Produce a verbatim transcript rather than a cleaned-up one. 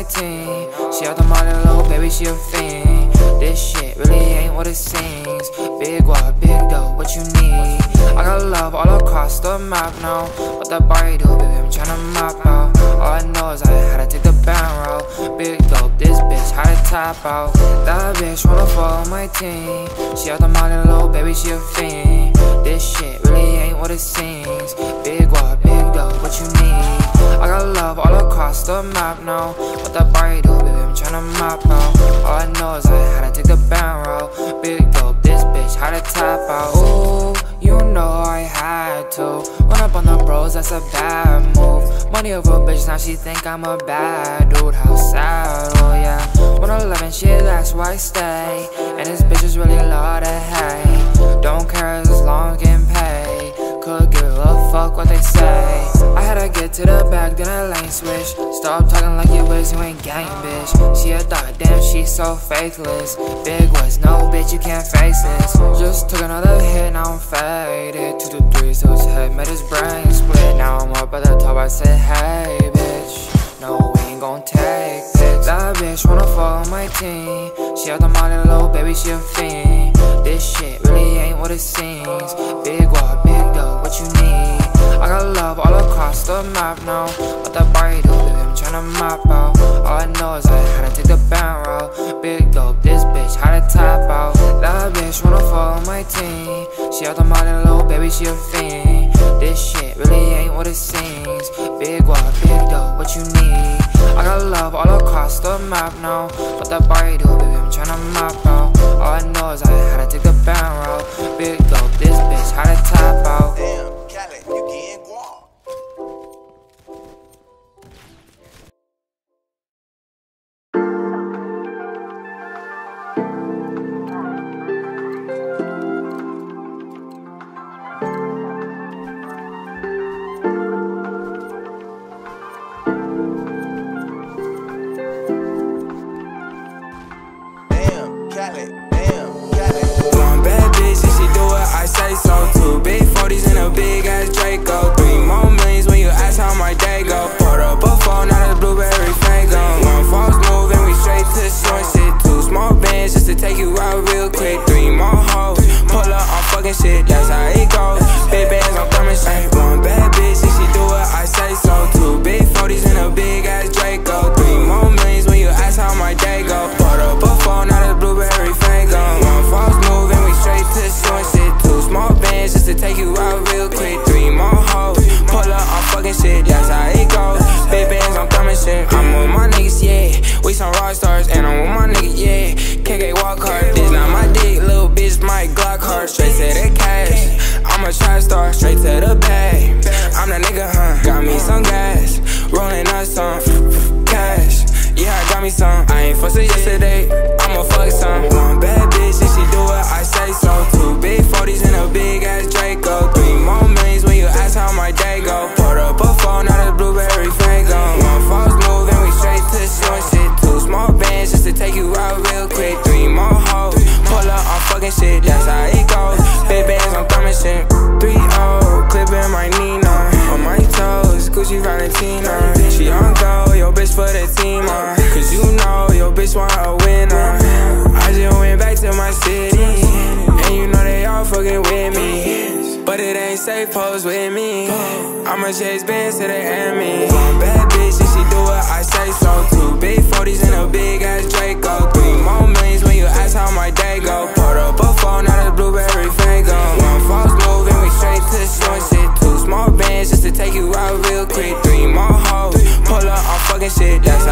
team. She out the molly, little baby, she a fiend. This shit really ain't what it seems. Big walk, big dough, what you need? I got love all across the map now. What that body do, baby, I'm tryna map out. All I know is I had to take the bound road. Big dope, this bitch had to tap out. That bitch wanna follow my team. She out the molly, little baby, she a fiend. This shit really ain't what it seems. Big walk, big dough, what you need? I got love all across the map now. What that body do, baby, I'm tryna map out. All I know is I had to take the bound road. Big dope, this bitch had to tap out. Ooh, you know I had to. Run up on the bros, that's a bad move. Money over bitch, now she think I'm a bad dude. How sad, oh yeah. one eleven shit, that's why I stay. And this bitch is really a lot of hate. Don't care as long as getting paid. Could give a fuck what they say. I had to get to the back, then I lane switch. Stop talking like you is, you ain't gang, bitch. She a thought, damn, she's so faithless. Big was no, bitch, you can't face this. Just took another hit, now I'm faded. Two to three, so his head made his brain split. Now I'm up at the top, I said, hey, bitch. No, we ain't gon' take this. That bitch wanna follow my team. She out the molly, little baby, she a fiend. This shit really ain't what it seems. Big walk, big dough, what you need? I got love all across the map now. What that body do, baby, I'm tryna map out. All I know is I had to take the bound road. Big dope, this bitch had to tap out. That bitch wanna follow my team. She out the molly, little baby, she a fiend. This shit really ain't what it seems. Big walk, big dope, what you need? I got love all across the map now. What that body do, baby, I'm tryna map out. All I know is I had to take the bound road. Big dope, this bitch had to tap out. Damn, Cali, you getting guap. One bad bitch, and she do what I say so. Two big forties and a big ass Draco. Three more millions when you ask how my day go. Poured up a phone, now the blueberry fango. One false move and we straight to short shit. Two small bands just to take you out real quick. Three more hoes, pull up on fucking shit, that's how it goes. Big bands, I'm coming straight. One bad bitch, and she do what I say so. Two big forties and a big ass Draco. Three more millions when you ask how my day go. Poured up a phone, now the blueberry fango. One false move and we straight to short shit. Two small bands just to take you out real quick. Three more hoes, pull up on fucking shit, that's how it goes. Big bands, I'm coming shit. I'm with my niggas, yeah. We some rock stars, and I'm with my niggas, yeah. K K walk hard, this not my dick, little bitch, my Glock hard. Straight to the cash, I'm a trap star, straight to the bag. I'm the nigga, huh? Got me some gas, rolling up some cash. Yeah, I got me some. I ain't fussed yesterday, I'ma fuck some. One bad bitch, and she do what I say so. Two big forties and a big ass Draco. Three more millions when you ask how my day go. Poured up a phone, now the blueberry fango. One false move and we straight to short shit. Two small bands just to take you out real quick. Three more hoes, pull up on fucking shit, that's how it goes. Big bands, I'm coming shit. Three oh, clipping my Nina. On my toes, Gucci Valentina. She on go, yo bitch for the team, uh. Cause you know, your bitch want a winner. I just went back to my city, and you know they all fucking with me. But it ain't safe, pose with me. I'ma chase bands to the enemy. One bad bitch, and she do what I say so. Two big forties and a big ass Draco. Three more millions when you ask how my day go. Poured up a phone, now the blueberry fango. One false move and we straight to short shit. Two small bands just to take you out real quick. Three more hoes, pull up on fucking shit, that's